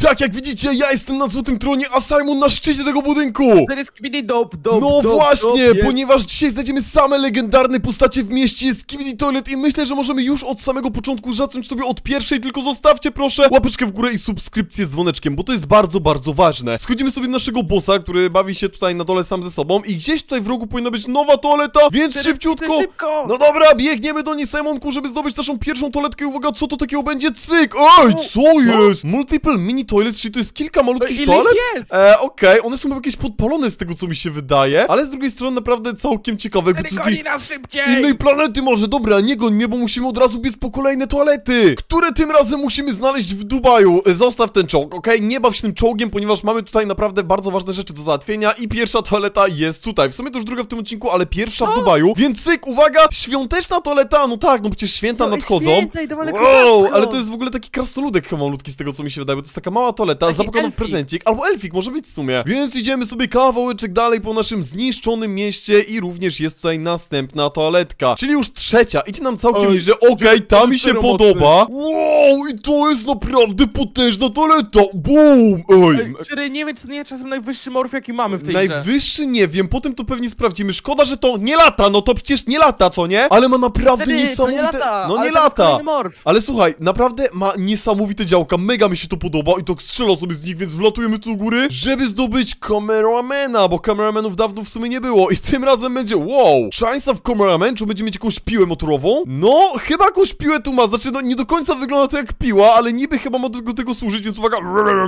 Tak, jak widzicie, ja jestem na złotym tronie, a Simon na szczycie tego budynku. No właśnie, ponieważ dzisiaj znajdziemy same legendarne postacie w mieście Skibidi Toilet i myślę, że możemy już od samego początku zacząć sobie od pierwszej, tylko zostawcie proszę łapeczkę w górę i subskrypcję z dzwoneczkiem, bo to jest bardzo, bardzo ważne. Schodzimy sobie do naszego bossa, który bawi się tutaj na dole sam ze sobą i gdzieś tutaj w rogu powinna być nowa toaleta, więc szybciutko. No dobra, biegniemy do niej, Simonku, żeby zdobyć naszą pierwszą toaletkę i uwaga, co to takiego będzie? Cyk! Ej, co jest? Multiple mini toilets, czyli to jest kilka malutkich toalet? Okej, one są jakieś podpalone z tego, co mi się wydaje, ale z drugiej strony naprawdę całkiem ciekawe. Goni nas szybciej! Innej planety może, dobra, nie goń mnie, bo musimy od razu biec po kolejne toalety, które tym razem musimy znaleźć w Dubaju. Zostaw ten czołg, okej? Nie baw się tym czołgiem, ponieważ mamy tutaj naprawdę bardzo ważne rzeczy do załatwienia i pierwsza toaleta jest tutaj. W sumie to już druga w tym odcinku, ale pierwsza w Dubaju, więc cyk, uwaga, świąteczna toaleta, no tak, no przecież święta nadchodzą. Wow, ale to jest w ogóle taki krasnoludek chyba malutki z tego, co mi się wydaje, bo to jest taka mała toaleta, zapakowano w prezencik, albo elfik może być w sumie. Więc idziemy sobie kawałeczek dalej po naszym zniszczonym mieście i również jest tutaj następna toaletka, czyli już trzecia. Idzie nam całkiem nieźle, okej, ta mi się podoba. Wow, i to jest naprawdę potężna toaleta. Boom, Czyli nie wiem, czy to nie jest czasem najwyższy morf, jaki mamy w tej Najwyższy nie wiem, potem to pewnie sprawdzimy. Szkoda, że to nie lata, no to przecież nie lata, co nie? Ale ma naprawdę niesamowite... No nie lata. Ale słuchaj, naprawdę ma niesamowite działka, mega mi się to podoba i tak strzela sobie z nich, więc wlatujemy tu do góry, żeby zdobyć kameramana, bo kameramenów dawno w sumie nie było i tym razem będzie, wow, szansa w kameraman, czy będzie mieć jakąś piłę motorową? No, chyba jakąś piłę tu ma, znaczy no nie do końca wygląda to jak piła, ale niby chyba ma do tego służyć, więc uwaga.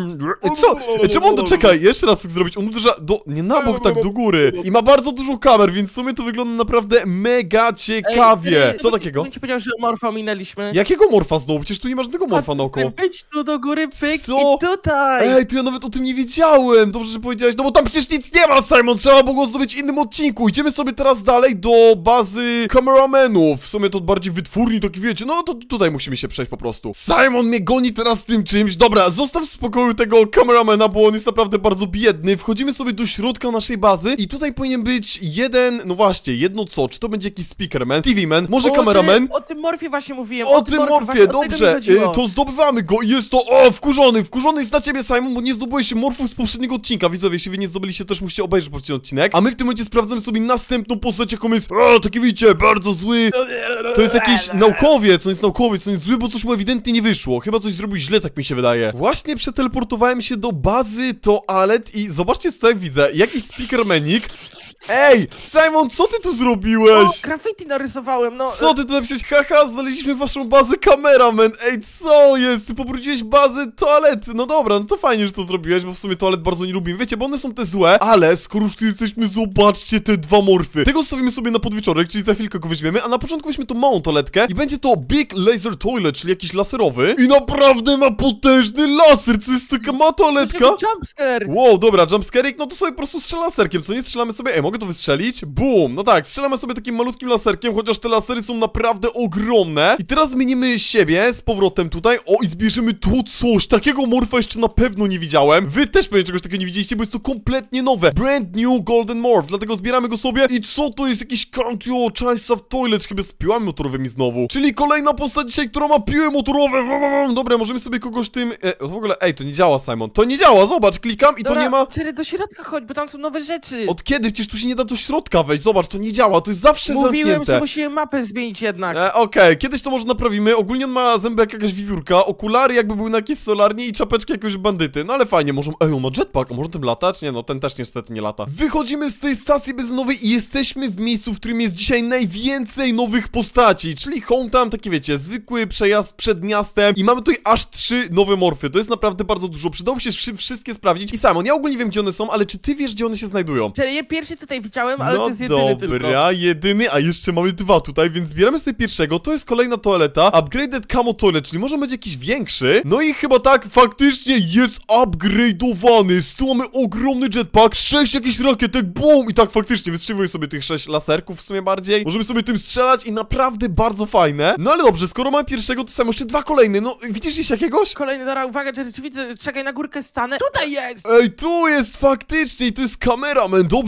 Co? Czemu on to czekaj? Jeszcze raz chcę zrobić, on uderza nie na bok, tak do góry i ma bardzo dużo kamer, więc w sumie to wygląda naprawdę mega ciekawie. Co takiego? Ci powiedział, że morfa minęliśmy. Jakiego morfa znowu? Przecież tu nie masz żadnego morfa naokoło. Wejdź tu do góry, pyk i tutaj. Ej, to ja nawet o tym nie wiedziałem. Dobrze, że powiedziałeś, no bo tam przecież nic nie ma, Simon. Trzeba było go zdobyć w innym odcinku. Idziemy sobie teraz dalej do bazy kameramenów. W sumie to bardziej wytwórni, taki wiecie, no to tutaj musimy się przejść po prostu. Simon mnie goni teraz z tym czymś. Dobra, zostaw w spokoju tego kameramena, bo on jest naprawdę bardzo biedny. Wchodzimy sobie do środka naszej bazy i tutaj powinien być jeden, no właśnie, jedno co? Czy to będzie jakiś speakerman, TV-man, może kameraman? O tym morfie właśnie mówiłem. O tym morfie, dobrze, to zdobywamy go i jest to, wkurzony jest na ciebie, Simon, bo nie zdobyłeś się morfów z poprzedniego odcinka, widzowie, jeśli wy nie zdobyliście, też musicie obejrzeć poprzedni odcinek, a my w tym momencie sprawdzamy sobie następną postać, jaką jest, taki widzicie, bardzo zły, to jest jakiś naukowiec, on jest zły, bo coś mu ewidentnie nie wyszło, chyba coś zrobił źle, tak mi się wydaje. Właśnie przeteleportowałem się do bazy toalet i zobaczcie, co tutaj widzę, jakiś speakermanik. Ej, Simon, co ty tu zrobiłeś? Graffiti narysowałem, no. Co ty tu napisałeś? Haha, znaleźliśmy waszą bazę kameraman. Ej, co jest? Ty pobrudziłeś bazę toalety. No dobra, no to fajnie, że to zrobiłeś, bo w sumie toalet bardzo nie lubimy. Wiecie, bo one są te złe, ale skoro już tu jesteśmy, zobaczcie te dwa morfy. Tego stawimy sobie na podwieczorek, czyli za chwilkę go weźmiemy, a na początku weźmy tą małą toaletkę i będzie to Big Laser Toilet, czyli jakiś laserowy. I naprawdę ma potężny laser, co jest taka ma toaletka? Jumpscare. Wow, dobra, jumpscare'ik, no to sobie po prostu strzela laserkiem, co nie? Strzelamy sobie, mogę to wystrzelić? Boom, no tak, strzelamy sobie takim malutkim laserkiem, chociaż te lasery są naprawdę ogromne. I teraz zmienimy siebie z powrotem tutaj, i zbierzemy tu coś, takiego morfa jeszcze na pewno nie widziałem. Wy też pewnie czegoś takiego nie widzieliście, bo jest to kompletnie nowe. Brand new golden morph, dlatego zbieramy go sobie. I co to jest? Jakiś Countio Chance of Toilet, chyba z piłami motorowymi znowu. Czyli kolejna postać dzisiaj, która ma piły motorowe. Dobra, możemy sobie kogoś tym... w ogóle, to nie działa, Simon. To nie działa, zobacz, klikam i dobra, to nie ma... do środka chodź, bo tam są nowe rzeczy. Od kiedy? Przecież tu się nie da do środka wejść, zobacz, to nie działa, to jest zawsze zamknięte. Mówiłem, że musimy mapę zmienić jednak. Okej, kiedyś to może naprawimy. Ogólnie on ma zęby jak jakaś wiewiórka, okulary jakby były na jakiejś solarni i czapeczki jakoś bandyty. No ale fajnie, może... on ma jetpack, a może tym latać? Nie, no ten też niestety nie lata. Wychodzimy z tej stacji benzynowej i jesteśmy w miejscu, w którym jest dzisiaj najwięcej nowych postaci, czyli hometown, taki wiecie, zwykły przejazd przed miastem i mamy tutaj aż 3 nowe morfy. To jest naprawdę bardzo dużo, przydałoby się wszystkie sprawdzić. I Simon, ja ogólnie nie wiem, gdzie one są, ale czy ty wiesz, gdzie one się znajdują? Czyli ja pierwszy tutaj widziałem, ale to jest jedyny tylko. Dobra, jedyny, a jeszcze mamy 2 tutaj, więc zbieramy sobie pierwszego. To jest kolejna toaleta, Upgraded Camo Toilet, czyli może będzie jakiś większy. No i chyba tak, faktycznie jest upgrade'owany. Z tu mamy ogromny jetpack, 6 jakichś rakietek, boom! I tak faktycznie wystrzeliwuję sobie tych 6 laserków w sumie bardziej. Możemy sobie tym strzelać i naprawdę bardzo fajne. No ale dobrze, skoro mamy pierwszego, to są jeszcze 2 kolejne. No, widzisz gdzieś jakiegoś? Kolejny, dobra, uwaga, że widzę, czekaj, na górkę stanę. Tutaj jest! Ej, tu jest faktycznie, to jest kameraman. Dobrze, podnieś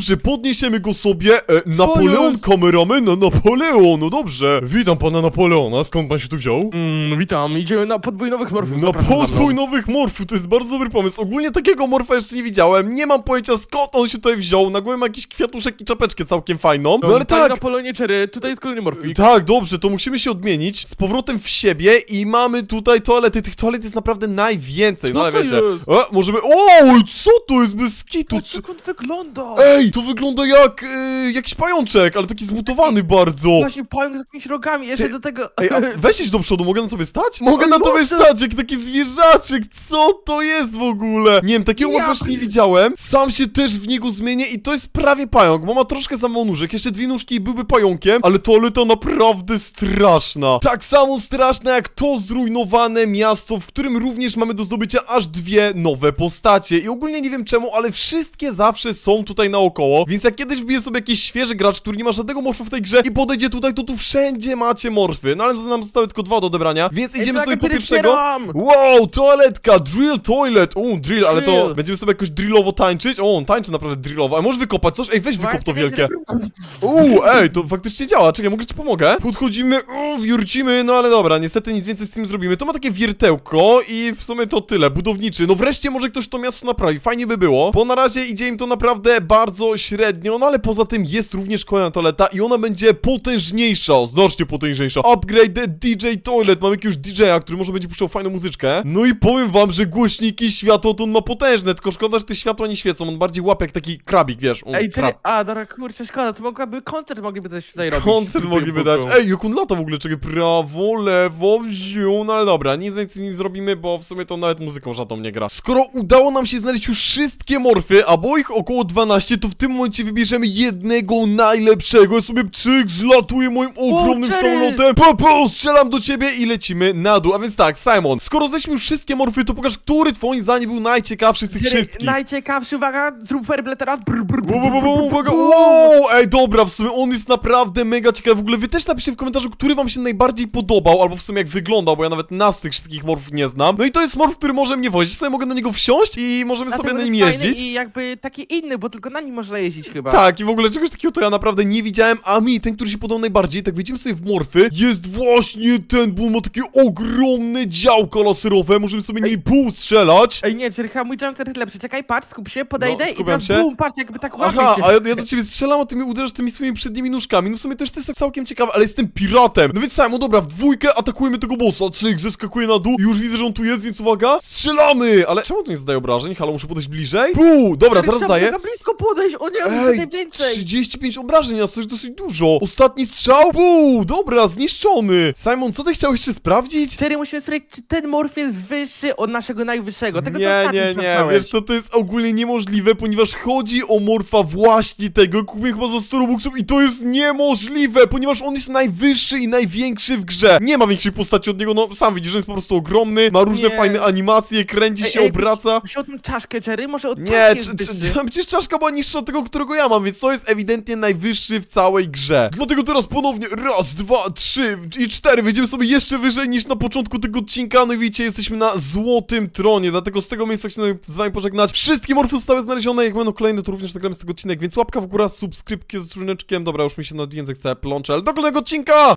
podniesiemy go sobie. Napoleon, kameraman, Napoleon, no dobrze. Witam pana Napoleona, skąd pan się tu wziął? Witam, idziemy na podbój nowych morfów. Na podbój nowych morfów, to jest bardzo dobry pomysł. Ogólnie takiego morfa jeszcze nie widziałem, nie mam pojęcia skąd on się tutaj wziął. Na głowie ma jakiś kwiatuszek i czapeczkę całkiem fajną. No ale tak. Napoleonie Cherry, tutaj jest kolejny morfik. Tak, dobrze, to musimy się odmienić z powrotem w siebie i mamy tutaj toalety. Tych toalet jest naprawdę najwięcej, no ale wiecie. Możemy... Oj, co to jest bez kitu? Patrz, jak on wygląda. Ej, to wygląda jak jakiś pajączek, ale taki zmutowany bardzo. Właśnie pająk z jakimiś rogami, jeszcze do tego... Ej, a weź idź do przodu, mogę na tobie stać? Mogę na tobie stać, jak taki zwierzaczek, co to jest w ogóle? Nie wiem, takiego właśnie nie widziałem. Sam się też w niego zmienię i to jest prawie pająk, bo ma troszkę za mało nóżek, jeszcze dwie nóżki i byłby pająkiem, ale toaleta naprawdę straszna. Tak samo straszna jak to zrujnowane miasto, w którym również mamy do zdobycia aż dwie nowe postacie i ogólnie nie wiem czemu, ale wszystkie zawsze są tutaj naokoło, więc jak kiedyś wbije sobie jakiś świeży gracz, który nie ma żadnego morfa w tej grze i podejdzie tutaj, to tu wszędzie macie morfy, no ale nam zostały tylko dwa do odebrania, więc idziemy sobie po pierwszego. Wow, toaletka, drill toilet, drill, ale to będziemy sobie jakoś drillowo tańczyć. On tańczy naprawdę drillowo, a możesz wykopać coś? Ej, weź wykop to wielkie. Ej, to faktycznie działa, czekaj, mogę ci pomogę? Podchodzimy, wiercimy, no ale dobra, niestety nic więcej z tym zrobimy. To ma takie wiertełko i w sumie to tyle, budowniczy. No wreszcie może ktoś to miasto naprawi, fajnie by było, bo na razie idzie im to naprawdę bardzo średnio, no ale poza tym jest również kolejna toaleta i ona będzie potężniejsza, znacznie potężniejsza. Upgrade the DJ Toilet, mamy jakiegoś DJ-a, który może będzie puszczał fajną muzyczkę. No i powiem wam, że głośniki, światło to on ma potężne, tylko szkoda, że te światła nie świecą, on bardziej łapie jak taki krabik, wiesz. Ej, dobra, kurczę, szkoda, to mogłaby koncert mogliby coś tutaj robić. Koncert mogliby dać. Ej, jak on lata w ogóle, czekaj, prawo, lewo, wziął, no ale dobra, nic więcej z nim zrobimy, bo w sumie to nawet muzyką żadną nie gra. Skoro udało nam się znaleźć już wszystkie morfy, a było ich około 12, to w tym momencie wybierzemy jednego najlepszego. Ja sobie cyk, zlatuję moim ogromnym samolotem, strzelam do ciebie i lecimy na dół. A więc tak, Simon, skoro ześmy już wszystkie morfy, to pokaż, który twoim zdaniem był najciekawszy z tych wszystkich. Najciekawszy, uwaga, zrób werble teraz. Uwaga, wow, ej, dobra, w sumie on jest naprawdę mega ciekawy. W ogóle wy też napiszcie w komentarzu, który wam się najbardziej podobał, albo w sumie jak wyglądał, bo ja nawet nas tych wszystkich morfów nie znam. No i to jest morf, który może mnie wozić, sobie mogę na niego wsiąść i możemy sobie na nim jeździć. I jakby taki inny, bo tylko na nim można jeździć chyba. Tak, i w ogóle czegoś takiego to ja naprawdę nie widziałem, a mi, ten, który się podobał najbardziej, tak wejdziemy sobie w morfy, jest właśnie ten, bo on ma takie ogromne działka laserowe, możemy sobie nimi strzelać. Ej, nie, Jerry, mój jumper jest lepszy, czekaj, patrz, skup się, podejdę i teraz patrz, jakby tak łapie się. A ja do ciebie strzelam, a ty mi uderzasz tymi swoimi przednimi nóżkami, no w sumie też to jest całkiem ciekawe, ale jestem piratem. No więc Simon, dobra, w dwójkę atakujemy tego bossa, cyk, zeskakuje na dół i już widzę, że on tu jest, więc uwaga, strzelamy! Ale czemu to nie zadaje obrażeń? Halo, muszę podejść bliżej? Dobra, teraz zdaję. Trzeba blisko podejść, o nie, więcej. 35 obrażeń, a to jest dosyć dużo. Ostatni strzał, dobra, zniszczony. Simon, co ty chciałeś jeszcze sprawdzić? Jerry, musimy sprawdzić, czy ten morf jest wyższy od naszego najwyższego. Tego nie, wiesz co, to jest ogólnie niemożliwe, ponieważ chodzi o morfa właśnie tego, kupiłem chyba za 100 robuxów i to jest niemożliwe, ponieważ on jest najwyższy i największy w grze. Nie ma większej postaci od niego, no sam widzisz, że jest po prostu ogromny, ma różne fajne animacje, kręci się, obraca. Musiał tą czaszkę, Jerry, może od przecież czaszka była niższa od tego, którego ja mam, więc to jest ewidentnie najwyższy w całej grze. Dlatego teraz ponownie raz, dwa, trzy i cztery, wejdziemy sobie jeszcze wyżej niż na początku tego odcinka, no i widzicie, jesteśmy na złotym tronie, dlatego z tego miejsca chcę z wami pożegnać. Wszystkie morfy zostały znalezione, jak będą kolejne, to również nagramy z tego odcinek, więc łapka w górę, subskrypcja z różneczkiem. Dobra, już mi się na język chce plącze, ale do kolejnego odcinka!